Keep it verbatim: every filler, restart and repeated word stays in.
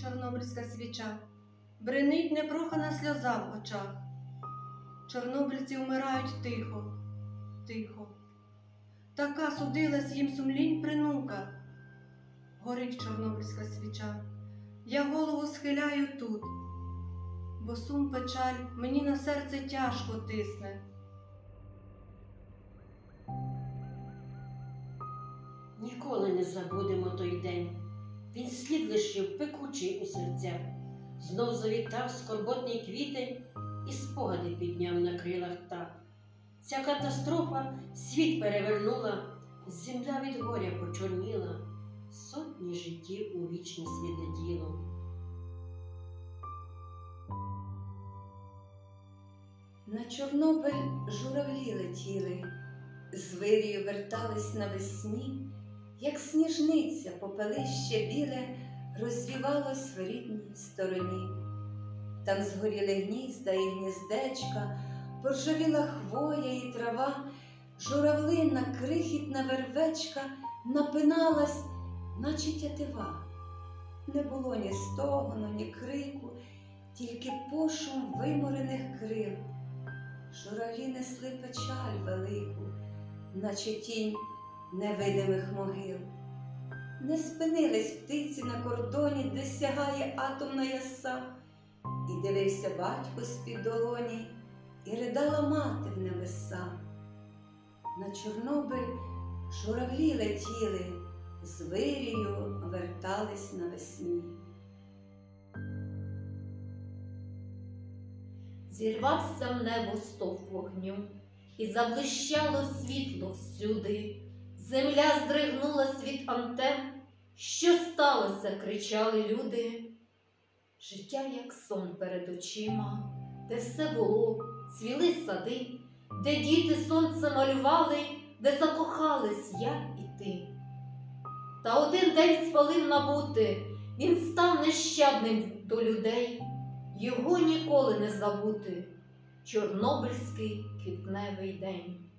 чорнобильська свіча, бринить непрохана сльоза в очах. Чорнобильці вмирають тихо, тихо. Така судилась їм сумлінь принука. Горить чорнобильська свіча, я голову схиляю тут, бо сум печаль мені на серце тяжко тисне. Ніколи не забудемо той день. Він слід лишив пекучий у серцях. Знов завітав скорботний квітень і спогади підняв на крилах так. Ця катастрофа світ перевернула, земля від горя почорніла, сотні життів у вічність відлетіло. На Чорнобиль журавлі летіли, з вирію вертались навесні, як сніжниця попелище біле розвівалось в рідній стороні. Там згоріли гнізда і гніздечка, поржавіла хвоя і трава, журавлина крихітна вервечка напиналась, наче тятива. Не було ні стогону, ні крику, тільки пошум виморених крил. Журавлі несли печаль велику, наче тінь невидимих могил. Не спинились птиці на кордоні, де сягає атомна яса, і дивився батько з-під долоні, і ридала мати в небеса. На Чорнобиль журавлі летіли, з вирію вертались навесні. Зірвався в небо стовп вогню, і заблищало світло всюди. Земля здригнулась від антен. Що сталося? Кричали люди. Життя, як сон перед очима, де все було, цвіли сади, де діти сонце малювали, де закохались я і ти. Та один день спалив набути, він став нещадним до людей. Його ніколи не забути — Чорнобильський квітневий день.